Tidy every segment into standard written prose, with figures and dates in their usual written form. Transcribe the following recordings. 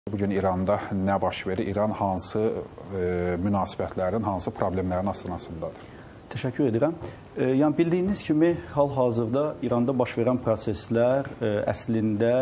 Bugün İranda nə baş verir? İran hansı münasibətlərin, hansı problemlərin astanasındadır? Təşəkkür edirəm. Yəni bildiyiniz kimi hal-hazırda İranda baş verən proseslər əslində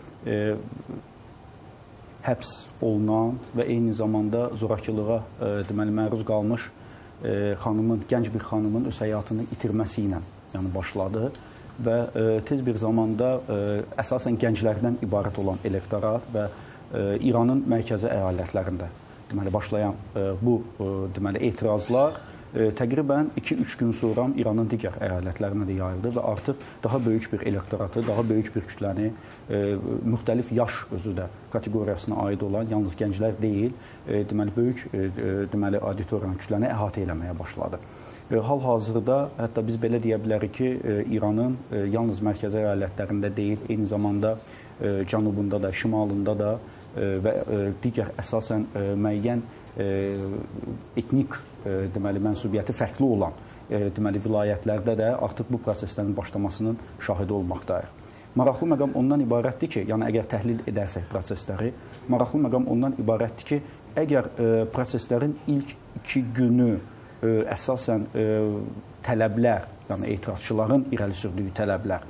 həbs olunan və eyni zamanda zorakılığa deməli məruz qalmış gənc bir xanımın öz həyatını itirməsi ilə başladı və tez bir zamanda əsasən gənclərdən ibarət olan elektorat və İranın mərkəzi əyalətlərində deməli başlayan bu deməli etirazlar təqribən 2-3 gün sonra İranın digər əyalətlərinə də yayıldı və artıq daha böyük bir elektoratı, daha böyük bir kütləni, müxtəlif yaş özü də kateqoriyasına aid olan yalnız gənclər deyil, deməli böyük deməli auditoriyanın kütləni əhatə eləməyə başladı. Hal-hazırda hətta biz belə deyə bilərik ki, İranın yalnız mərkəzi əyalətlərində deyil, eyni zamanda cənubunda da, şimalında da və digər əsasən müəyyən etnik deməli mənsubiyyəti fərqli olan deməli vilayətlərdə də artıq bu proseslərin başlamasının şahidi olmaqdayıq. Maraqlı məqam ondan ibarətdir ki, yəni əgər təhlil edərsək prosesləri, maraqlı məqam ondan ibarətdir ki, əgər proseslərin ilk 2 günü əsasən tələblər, yəni etirazçıların irəli sürdüyü tələblər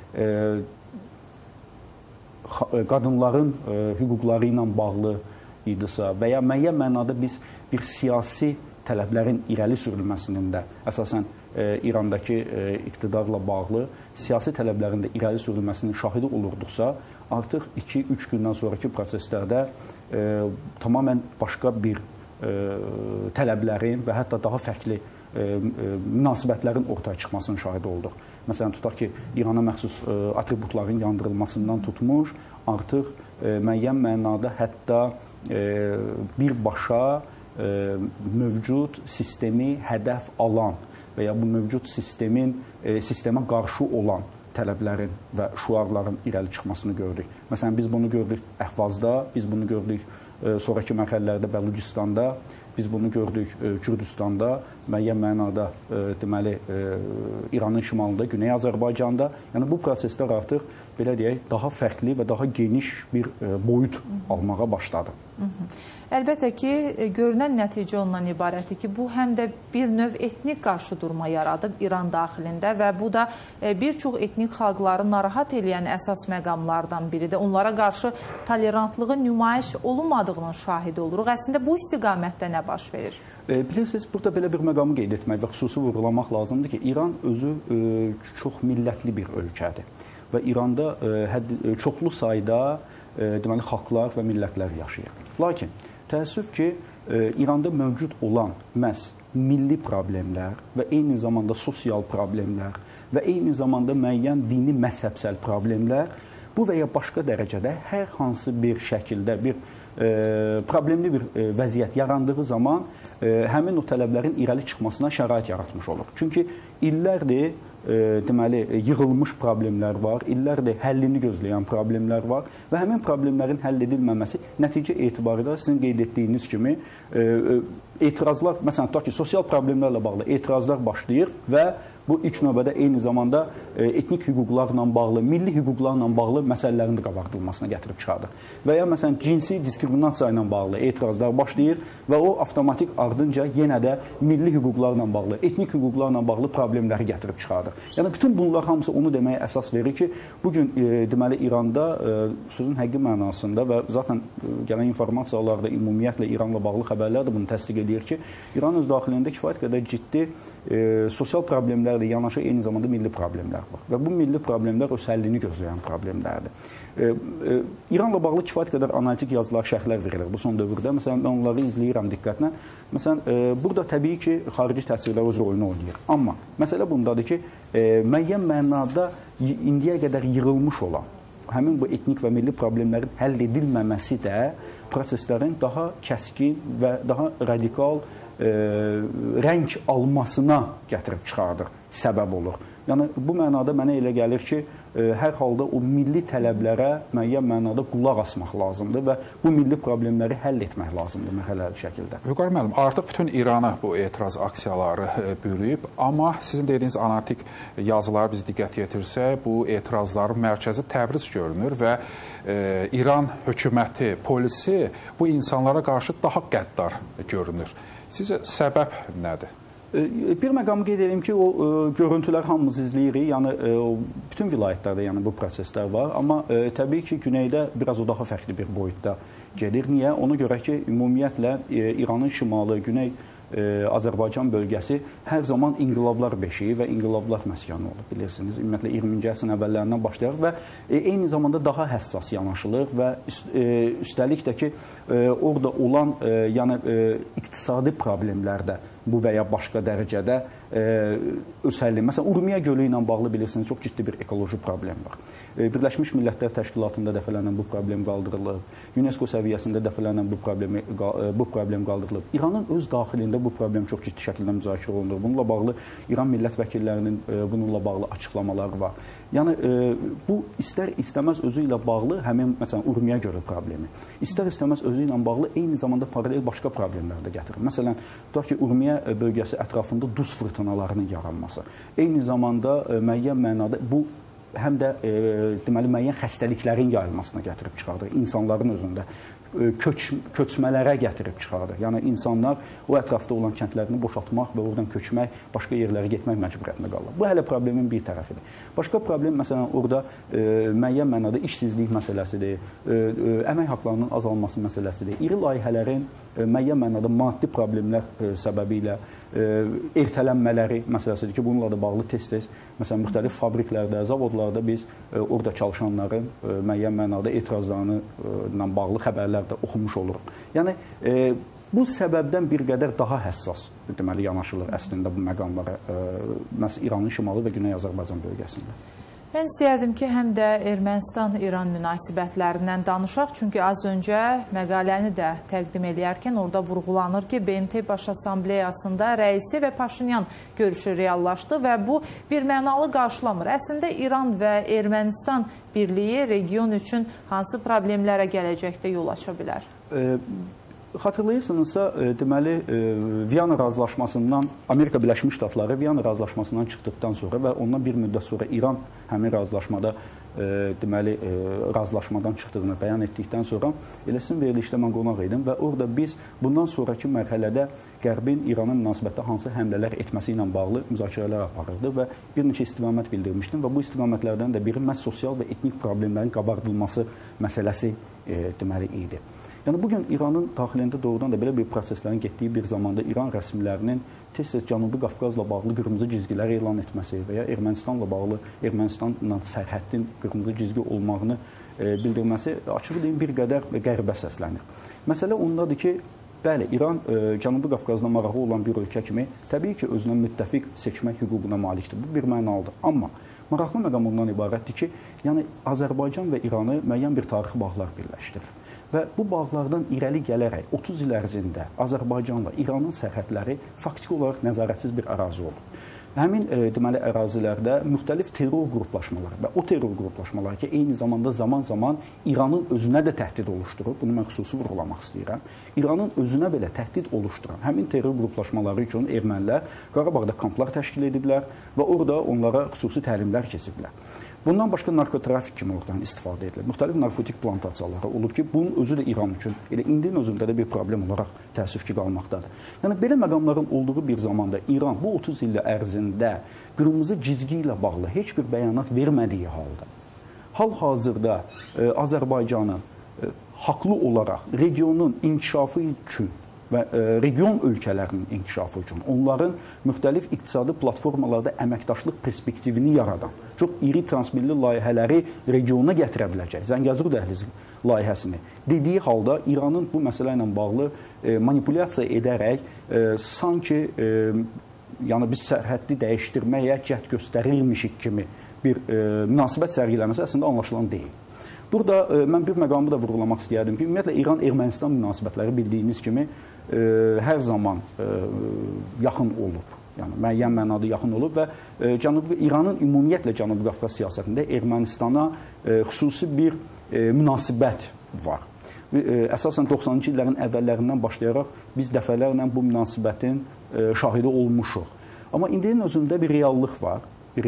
qadınların hüquqları ilə bağlı idisə və ya müəyyən mənada biz bir siyasi tələblərin irəli sürülməsinin də əsasən İrandakı iqtidarla bağlı siyasi tələblərin də irəli sürülməsinin şahidi olurduqsa, artıq 2-3 gündən sonraki proseslərdə tamamilə başqa bir tələblərin və hətta daha fərqli münasibətlərin ortaya çıxmasının şahidi olduq. Məsələn, tutaq ki, İrana məxsus atributların yandırılmasından tutmuş, artıq müəyyən mənada hətta birbaşa mövcud sistemi hədəf alan və ya bu mövcud sistemə qarşı olan tələblərin və şüarların irəli çıxmasını gördük. Məsələn, biz bunu gördük Əhvazda, biz bunu gördük sonraki mərhələlərdə Bəlucistanda, biz bunu gördük Kürdistanda, müəyyən mənada deməli İranın şimalında, Güney Azərbaycanda. Yəni bu proseslər artıq belə deyək, daha fərqli və daha geniş bir boyut almağa başladı. Əlbəttə ki, görünən nəticə ondan ibarətdir ki, bu həm də bir növ etnik qarşıdurma yaradıb İran daxilində və bu da bir çox etnik xalqları narahat edən əsas məqamlardan biridir. Onlara qarşı tolerantlığın nümayiş olunmadığının şahidi oluruq. Əslində bu istiqamətdə nə baş verir? Bilirsiniz, burada belə bir məqamı qeyd etmək və xüsusi vurğulamaq lazımdır ki, İran özü çox millətli bir ölkədir və İranda çoxlu sayda deməli xalqlar və millətlər yaşayır. Lakin təəssüf ki, İranda mövcud olan məhz milli problemlər və eyni zamanda sosial problemlər və eyni zamanda müəyyən dini məzhəbsəl problemlər bu və ya başqa dərəcədə hər hansı bir şəkildə bir problemli bir vəziyyət yarandığı zaman həmin o tələblərin irəli çıxmasına şərait yaratmış olur. Çünki illərdir deməli yığılmış problemlər var, illərdir həllini gözləyən problemlər var və həmin problemlərin həll edilməməsi nəticə etibarilə sizin qeyd etdiyiniz kimi etirazlar, məsələn, tutaq ki, sosial problemlərlə bağlı etirazlar başlayır və bu ilk növbədə eyni zamanda etnik hüquqlarla bağlı, milli hüquqlarla bağlı məsələlərin də qabardılmasına gətirib çıxardır. Və ya məsələn, cinsi diskriminasiya ilə bağlı etirazlar başlayır və o avtomatik ardınca yenə də milli hüquqlarla bağlı, etnik hüquqlarla bağlı problemləri gətirib çıxardır. Yəni bütün bunlar hamısı onu deməyə əsas verir ki, bugün deməli İranda sözün həqiqi mənasında və zaten gələn informasiyalarda ümumiyyətlə İranla bağlı xəbərlər də bunu təsdiq edir ki, İran öz daxilində kifayət qədər ciddi sosial problemlərlə yanaşı eyni zamanda milli problemlər var və bu milli problemlər öz həllini gözləyən problemlərdir. İranla bağlı kifayət qədər analitik yazılar, şərhlər verilir bu son dövrdə. Məsələn, mən onları izləyirəm diqqətlə. Məsələn, burada təbii ki, xarici təsirlər öz rolunu oynayır. Amma məsələ bundadır ki, müəyyən mənada indiyə qədər yığılmış olan həmin bu etnik və milli problemlərin həll edilməməsi də proseslərin daha kəskin və daha radikal rəng almasına gətirib çıxardır, səbəb olur. Yəni bu mənada mənə elə gəlir ki, hər halda o milli tələblərə müəyyən mənada qulaq asmaq lazımdır və bu milli problemləri həll etmək lazımdır mərhələli şəkildə. Vüqar müəllim, artıq bütün İrana bu etiraz aksiyaları bürüyüb, amma sizin dediyiniz analitik yazıları biz diqqət yetirsək, bu etirazların mərkəzi Təbriz görünür və İran hökuməti, polisi bu insanlara qarşı daha qəddar görünür. Sizcə səbəb nədir? Bir məqamı qeyd edeyim ki, o görüntülər hamımız izləyirik, yəni bütün vilayətlərdə yəni bu proseslər var, amma təbii ki, güneydə biraz o daha fərqli bir boyutda gedir. Niyə? Ona görə ki, ümumiyyətlə İranın şimalı, güney Azərbaycan bölgəsi hər zaman inqilablar beşiyi və inqilablar məskanı olub, bilirsiniz. Ümumiyyətlə 20-ci əsrin əvvəllərindən başlayaraq və eyni zamanda daha həssas yanaşılır və üstəlik də ki, orada olan yəni iqtisadi problemlərdə bu və ya başqa dərəcədə öz həlli. Məsələn, Urmiya gölü ilə bağlı bilirsiniz, çox ciddi bir ekoloji problem var. Birləşmiş Millətlər Təşkilatında dəfələrlə bu problem qaldırılıb, UNESCO səviyyəsində dəfələrlə bu problem qaldırılıb. İranın öz daxilində bu problem çox ciddi şəkildə müzakirə olunur. Bununla bağlı İran millət vəkillərinin bununla bağlı açıqlamaları var. Yəni bu istər-istəməz özü ilə bağlı həmin məsələn Urmiya gölü problemi, istər-istəməz özü ilə bağlı eyni zamanda paralel başqa problemlər də gətirir. Məsələn, tutaq ki, Urmiya bölgəsi ətrafında duz fırtınalarının yaranması, eyni zamanda müəyyən mənada bu həm də deməli müəyyən xəstəliklərin yayılmasına gətirib çıxardır. İnsanların özündə köçmələrə gətirib çıxardır. Yəni insanlar o ətrafda olan kəndlərini boşaltmaq və oradan köçmək, başqa yerlərə getmək məcburiyyətində qalırlar. Bu hələ problemin bir tərəfidir. Başqa problem məsələn orada müəyyən mənada işsizlik məsələsidir, əmək haqqlarının azalması məsələsidir. İri layihələrin müəyyən mənada maddi problemlər səbəbilə ertələnmələri məsələsidir ki, bununla da bağlı tez-tez məsələn müxtəlif fabriklərdə, zavodlarda biz orada çalışanların müəyyən mənada etirazlarına bağlı xəbərlər də oxumuş oluruq. Yəni bu səbəbdən bir qədər daha həssas deməli yanaşılır əslində bu məqamlara İranın şimalı və Güney Azərbaycan bölgəsində. Mən istəyərdim ki, həm də Ermənistan-İran münasibətlərindən danışaq, çünki az öncə məqaləni də təqdim edərkən orada vurğulanır ki, BMT Baş Assambleyasında rəisi və Paşinyan görüşü reallaşdı və bu bir mənalı qarşılamır. Əslində İran və Ermənistan birliyi region üçün hansı problemlərə gələcəkdə yol aça bilər? Xatırlayırsınızsa, deməli, Viyana razılaşmasından, Amerika Birləşmiş Ştatları Viyana razılaşmasından çıxdıqdan sonra və ondan bir müddət sonra İran həmin razılaşmada, deməli, razılaşmadan çıxdığını bəyan etdikdən sonra elə sizin verilişdə mən qonaq idim və orada biz bundan sonraki mərhələdə Qərbin İrana münasibətdə hansı həmlələr etməsi ilə bağlı müzakirələr aparırdı və bir neçə istiqamət bildirmişdim və bu istiqamətlərdən də biri məhz sosial və etnik problemlərin qabardılması məsələsi deməli idi. Yəni, bugün İranın daxilində doğrudan da belə bir proseslərin getdiyi bir zamanda İran rəsmilərinin tez-tez Cənubi Qafqazla bağlı qırmızı cizgilər elan etməsi və ya Ermənistanla bağlı, Ermənistanla sərhəddin qırmızı cizgi olmağını bildirməsi açıq deyim bir qədər qəribə səslənir. Məsələ ondadır ki, bəli, İran Cənubi Qafqazda marağı olan bir ölkə kimi təbii ki, özünə müttəfiq seçmək hüququna malikdir. Bu bir mənalıdır. Amma maraqlı məqam ondan ibarətdir ki, yəni Azərbaycan və İranı müəyyən bir tarixi bağlar birləşdirir. Və bu bağlardan irəli gələrək 30 il ərzində Azərbaycanla İranın sərhədləri faktiki olaraq nəzarətsiz bir ərazi olub. Həmin deməli ərazilərdə müxtəlif terror qruplaşmaları və o terror qruplaşmaları ki, eyni zamanda zaman-zaman İranın özünə də təhdid oluşturub, bunu mən xüsusi vurğulamaq istəyirəm. İranın özünə belə təhdid oluşduran həmin terror qruplaşmaları üçün ermənilər Qarabağda kamplar təşkil ediblər və orada onlara xüsusi təlimlər keçiblər. Bundan başqa narkotrafik kimi oradan istifadə edilir. Müxtəlif narkotik plantasiyaları olub ki, bunun özü də İran üçün elə indinin özündə də bir problem olaraq təəssüf ki, qalmaqdadır. Yəni, belə məqamların olduğu bir zamanda İran bu 30 illə ərzində qırmızı cizgi ilə bağlı heç bir bəyanat vermədiyi halda, hal-hazırda Azərbaycanın haqlı olaraq regionun inkişafı üçün və region ölkələrinin inkişafı üçün, onların müxtəlif iqtisadi platformalarda əməkdaşlıq perspektivini yaradan, çox iri transmilli layihələri regionuna gətirə biləcək, Zəngəzur dəhlizi layihəsini dediyi halda İranın bu məsələ ilə bağlı manipulyasiya edərək sanki yəni biz sərhəddi dəyişdirməyə cəhd göstərilmişik kimi bir münasibət sərgiləməsi əslində anlaşılan deyil. Burada mən bir məqamı da vurğulamaq istəyərdim ki, ümumiyyətlə İran-Ermənistan münasibətləri bildiyiniz kimi hər zaman yaxın olub. Yəni müəyyən mənada yaxın olub və İranın ümumiyyətlə Cənubi Qafqaz siyasətində Ermənistana xüsusi bir münasibət var. Əsasən 90-cı illərin əvvəllərindən başlayaraq biz dəfələrlə bu münasibətin şahidi olmuşuq. Amma indinin özündə bir reallıq var.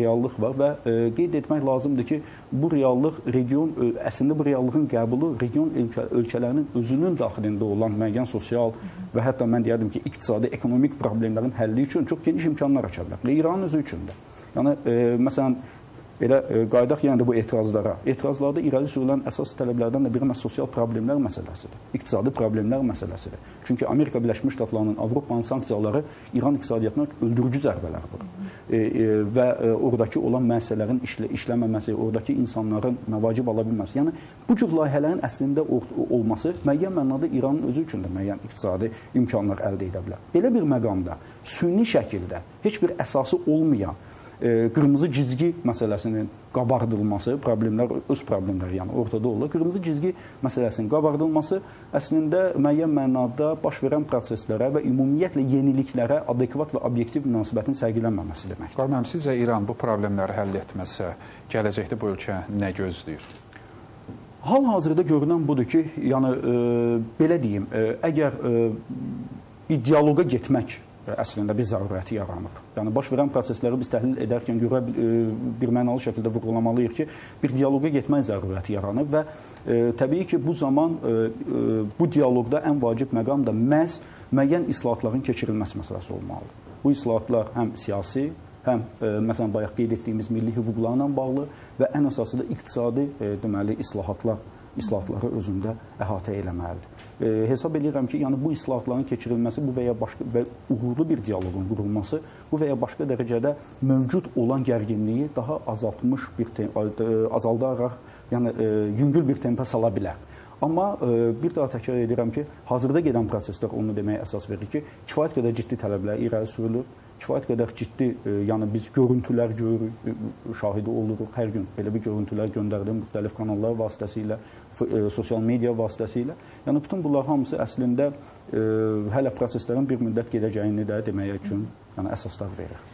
Və qeyd etmək lazımdır ki, bu reallıq əslində bu reallığın qəbulu region ölkələrinin özünün daxilində olan müəyyən sosial və hətta mən deyərdim ki, iqtisadi, ekonomik problemlərin həlli üçün çox geniş imkanlar aça bilər. İranın özü üçün də. Yəni, məsələn, belə qaydaq yenə də bu etirazlara. Etirazlarda irəli sürülən əsas tələblərdən də biri sosial problemlər məsələsidir, iqtisadi problemlər məsələsidir. Çünki Amerika Birləşmiş Ştatlarının, Avropanın sanksiyaları İran iqtisadiyyatına öldürücü zərbələr vurur və oradakı olan məsələlərin işləməməsi, oradakı insanların məvacib ala bilməsi. Yəni, bu cür layihələrin əslində olması müəyyən mənada İranın özü üçün də müəyyən iqtisadi imkanlar əldə edə bilər. Belə bir məqamda süni şəkildə heç bir əsası olmayan qırmızı cizgi məsələsinin qabardılması, öz problemləri yəni ortada olur. Qırmızı cizgi məsələsinin qabardılması əslində müəyyən mənada baş verən proseslərə və ümumiyyətlə yeniliklərə adekvat və obyektiv münasibətin sərgilənməməsi deməkdir. Qarməm, sizcə İran bu problemləri həll etməsə, gələcəkdə bu ölkə nə gözləyir? Hal-hazırda görünən budur ki, yəni belə deyim, əgər bir dialoqa getmək əslində bir zərurəti yaranıb. Yəni, baş verən prosesləri biz təhlil edərkən bir mənalı şəkildə vurğulamalıyıq ki, bir dialoqa getmək zərurəti yaranıb və təbii ki, bu zaman bu dialoqda ən vacib məqam da məhz müəyyən islahatların keçirilməsi məsələsi olmalıdır. Bu islahatlar həm siyasi, həm məsələn bayaq qeyd etdiyimiz milli hüquqlarla bağlı və ən əsası da iqtisadi deməli islahatları özündə əhatə eləməlidir. Hesab edirəm ki, yəni bu islahatların keçirilməsi bu və ya başqa və uğurlu bir dialoqun qurulması bu və ya başqa dərəcədə mövcud olan gərginliyi daha azaldaraq, yəni yüngül bir tempə sala bilər. Amma bir daha təkrar edirəm ki, hazırda gedən proseslər onu deməyə əsas verir ki, kifayət qədər ciddi tələblər irəli sürülür, kifayət qədər ciddi, yəni biz görüntülər görürük, şahidi oluruq, hər gün belə bir görüntülər göndərilir müxtəlif kanallar vasitəsilə, sosial media vasitəsilə. Yəni, bütün bunlar hamısı əslində hələ proseslərin bir müddət gedəcəyini də deməyə üçün əsaslar verir.